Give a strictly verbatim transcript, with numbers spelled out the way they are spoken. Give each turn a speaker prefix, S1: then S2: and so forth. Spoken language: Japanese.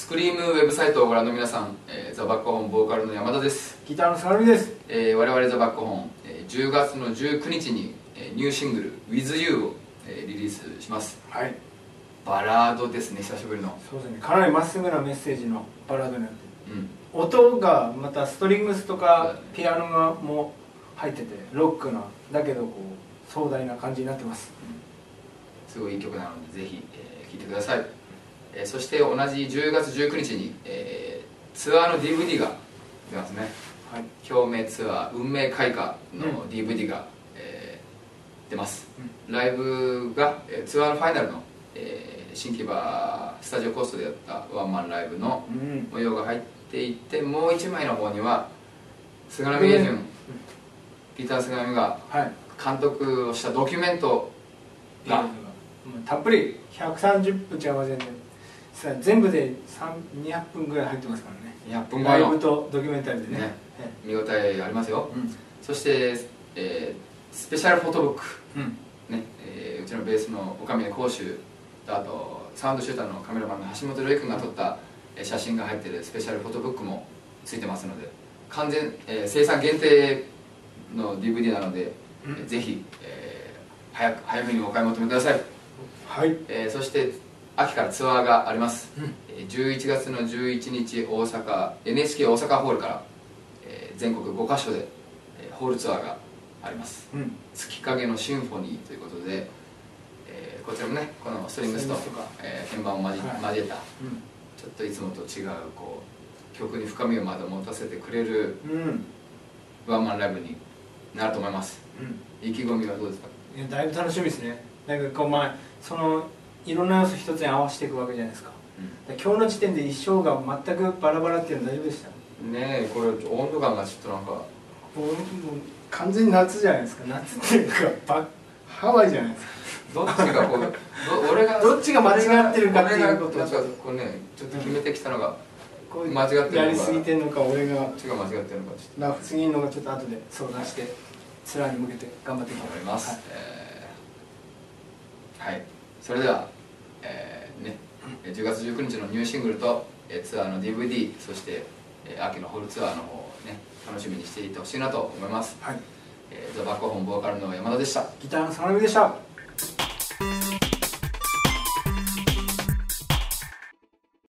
S1: スクリームウェブサイトをご覧の皆さん、えー、ザ・バックホーンボーカルの山田です。
S2: ギターの相模です。
S1: えー、我々ザ・バックホーン、えー、じゅうがつのじゅうくにちに、えー、ニューシングル「ウィズユー を、えー、リリースします。
S2: はい。
S1: バラードですね、久しぶりの。
S2: そうですね、かなりまっすぐなメッセージのバラードになってる、うん、音がまたストリングスとかピアノがも入っててロックなだけどこう壮大な感じになってます、
S1: うん、すごいいい曲なのでぜひ、えー、聴いてください。えー、そして同じじゅうがつじゅうくにちに、えー、ツアーの ディーブイディー が出ますね。はい、表明ツアー運命開花の ディーブイディー が、うんえー、出ます、うん、ライブが、えー、ツアーのファイナルの、えー、新木場スタジオコーストでやったワンマンライブの模様が入っていて、もういちまいの方には菅波英順、うん、ギター菅波が監督をしたドキュメントが、はい、
S2: たっぷりひゃくさんじゅっぷんちゃいませんね。全部でにひゃっぷんぐらい入ってますからね。
S1: にひゃっぷんぐらいの
S2: ライブとドキュメンタリーでね、ね
S1: 見応えありますよ、うん、そして、えー、スペシャルフォトブック、うんねえー、うちのベースの岡峰講習と、あとサウンドシューターのカメラマンの橋本瑠衣君が撮った写真が入っているスペシャルフォトブックもついてますので、完全、えー、生産限定の ディーブイディー なので、うん、ぜひ、えー、早く早めにお買い求めください。
S2: はい、
S1: えー、そして秋からツアーがあります、うん、じゅういちがつのじゅういちにち大阪 エヌエイチケー 大阪ホールから、えー、全国ごかしょで、えー、ホールツアーがあります、うん、月影のシンフォニーということで、えー、こちらもねこのストリングスと、えー、鍵盤を交, はい、交えた、うん、ちょっといつもと違うこう曲に深みをまだ持たせてくれる、うん、ワンマンライブになると思います、うん、意気込みはどうですか？
S2: いやだいぶ楽しみですね。なんかこう、まあ、そのいろんな要素一つに合わせていくわけじゃないですか、うん、今日の時点で一生が全くバラバラっていうのは大丈夫でした？
S1: ねえ、これ温度感がちょっとなんかもう
S2: もう完全に夏じゃないですか。夏っていうかバハワイじゃないですか。
S1: どっちがこうど俺が
S2: どっちが間違ってるかっていうことを
S1: なんかこうねちょっと決めてきたのが間違ってるのか、
S2: やりすぎてるのか俺が
S1: 違う間違ってるのかちょっ
S2: と次のがちょっと後で相談してツアーに向けて頑張っていきたいと
S1: 思います。はい、えーはい、それでは、えーね、じゅうがつじゅうくにちのニューシングルとツアーの ディーブイディー、そして秋のホールツアーの方をね楽しみにしていてほしいなと思います。はい、ザ・バックホーンボーカルの山田でした。
S2: ギターの相模でした。